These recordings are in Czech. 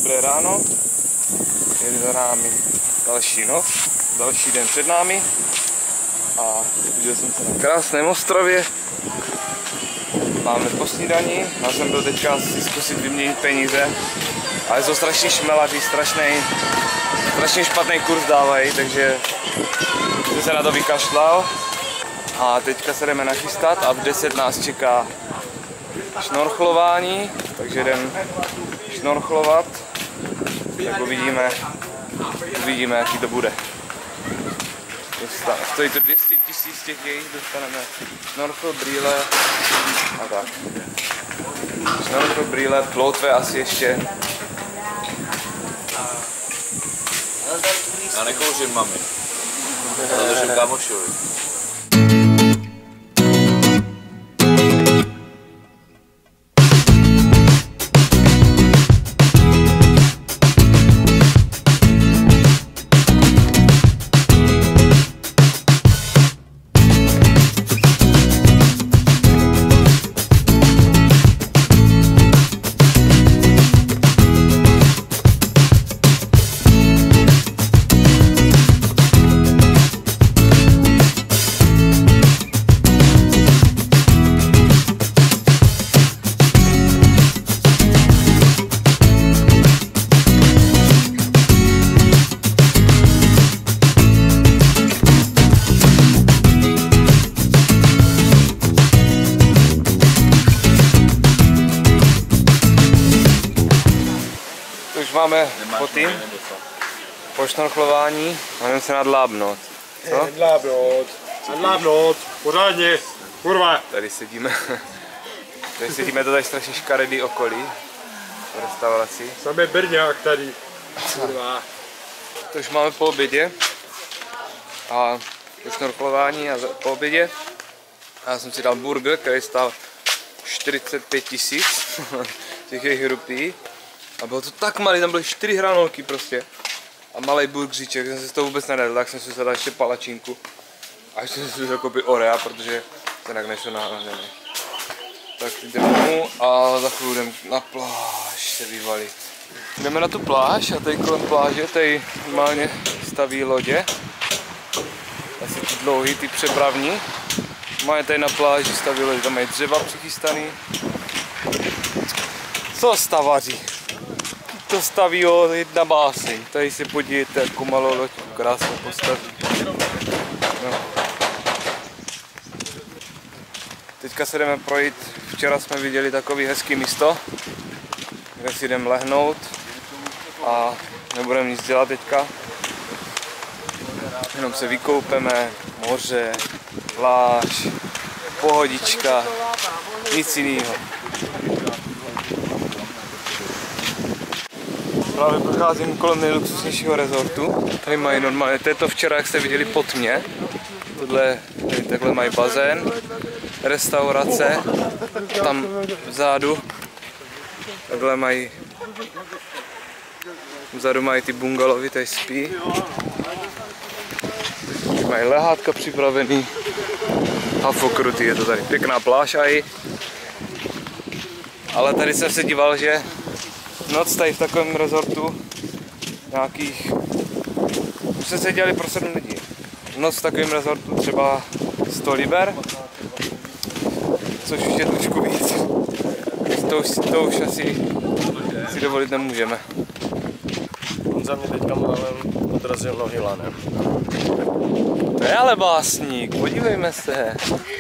Dobré ráno, je za námi další noc, další den před námi a viděl jsem se na krásném ostrově. Máme po snídani, já jsem byl teďka si zkusit vyměnit peníze, ale jsou strašně šmelaří, strašně špatný kurz dávají, takže jsem se na to vykašlal a teďka se jdeme nachystat a v 10 nás čeká šnorchlování, takže jdem šnorchlovat, tak uvidíme, jaký to bude. Stojí to 200 000 těch jejich, dostaneme šnorchl, brýle a tak. Šnorchl, brýle, ploutve asi ještě. Já nekouřím, mami. Já držím kámošovi. Máme po šnorchlování a jdeme se nadlábnout. Co? Nadlábnout, pořádně, kurva. Tady sedíme, to tady strašně škaredý okolí v restauraci. Samé Brňák tady, kurva. To už máme po obědě a po šnorchlování a po obědě. A já jsem si dal burger, který stál 45 000 těch jejich rupí. A bylo to tak malý, tam byly 4 hranolky prostě. A malý burgeříček, jsem se z toho vůbec nedal, tak jsem si dal ještě palačinku. A ještě jsem si koupil Orea, protože to jinak nešlo nahoře. Tak teď jdeme domů a za chvíli jdeme na pláž se vyvalit. Jdeme na tu pláž a tady kolem pláže tady normálně staví lodě. Asi ty dlouhý, ty přepravní. Máme tady na pláži staví lodě, tam mají dřeva přichystaný. Co stavaří? To staví jedna báseň. Tady si podívejte, jako malou loď krásně postaví. No. Teďka se jdeme projít. Včera jsme viděli takový hezký místo, kde si jdeme lehnout a nebudeme nic dělat teďka. Jenom se vykoupeme, moře, pláž, pohodička, nic jiného. Právě procházím kolem nejluxusnějšího rezortu. Tady mají normálně, to je to včera, jak jste viděli pod mě. Takhle mají bazén, restaurace, tam vzadu. Takhle mají, vzadu mají ty bungalovy, tady spí. Tady mají lehátka připravený. Hafokrutý, je to tady pěkná pláž aj. Ale tady jsem se díval, že noc tady v takovém rezortu nějakých, už jsme se dělali pro 7 lidí. Noc v takovém rezortu třeba 100 liber, což už je trošku víc. To už asi si dovolit nemůžeme. On za mě teďka málem odrazil nohy lanem. To je ale básník, podívejme se.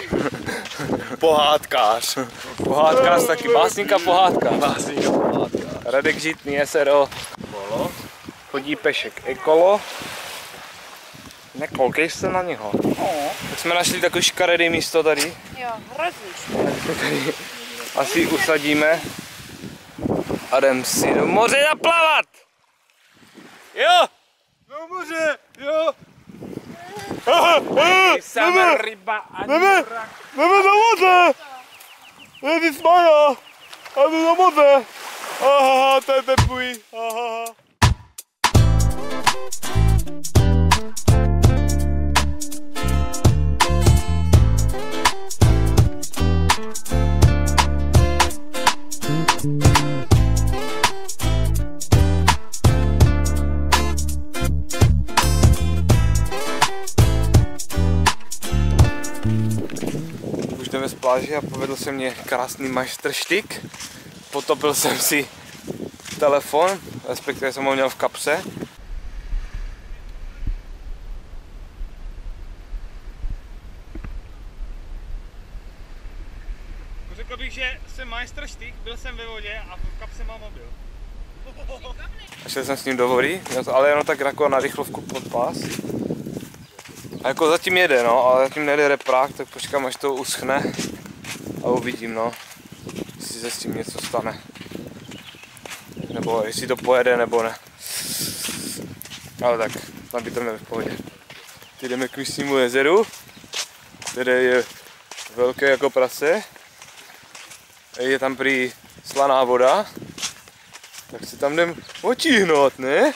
Pohádkář. Pohádkář taky, básník a pohádka. Básník a pohádkář. Radek Žitný, SRO. Chodí pešek ekolo. Nekoukej se na něho. Tak jsme našli takový škaredý místo tady. Jo, hrozný. Tady asi usadíme a jdem si do moře zaplavat. Jo! Do moře, jo! Sama ryba a jdeme do moře! Ježišmarja! A jdu do moře! Aha, to je teplý. pláži a povedl se mě krásný majstrštyk. Potopil jsem si telefon, respektive jsem ho měl v kapse. Řekl bych, že jsem majstrštyk, byl jsem ve vodě a v kapse mám mobil. A šel jsem s ním do vody, ale jenom tak jako na rychlovku pod pás. A jako zatím jede, no, ale zatím nejde reprák, tak počkám, až to uschne a uvidím, no, jestli se s tím něco stane. Nebo jestli to pojede, nebo ne. Ale tak, nabítáme v pohodě. Teď jdeme k místnímu jezeru, které je velké jako prase. Je tam prý slaná voda, tak si tam jdem očíhnout, ne?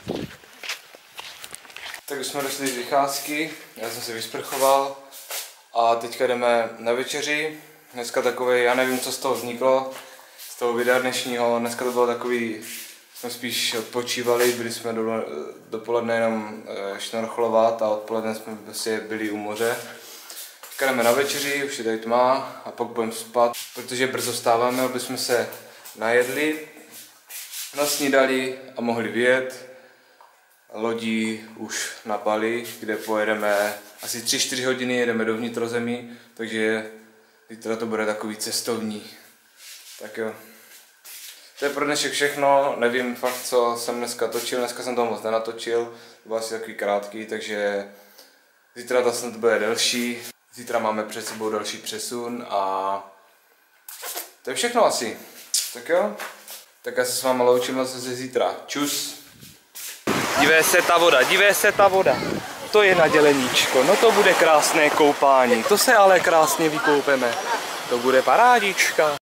Tak už jsme došli z vycházky, já jsem se vysprchoval a teďka jdeme na večeři. Dneska takový, já nevím, co z toho vzniklo, z toho videa dnešního. Dneska to bylo takový, jsme spíš odpočívali, byli jsme dopoledne jenom šnorchlovat a odpoledne jsme prostě byli u moře. Teďka jdeme na večeři, už je tady tma a pak budeme spát, protože brzo vstáváme, aby jsme se najedli, nasnídali a mohli vyjet lodí už na Bali, kde pojedeme asi 3-4 hodiny, jedeme do vnitrozemí, takže zítra to bude takový cestovní. Tak jo. To je pro dnešek všechno, nevím fakt, co jsem dneska točil, dneska jsem toho moc nenatočil, byl asi takový krátký, takže zítra to snad bude delší. Zítra máme před sebou další přesun a to je všechno asi. Tak jo, tak já se s váma loučím zase zítra. Čus. Dívej se ta voda. To je naděleníčko, no to bude krásné koupání. To se ale krásně vykoupeme. To bude parádička.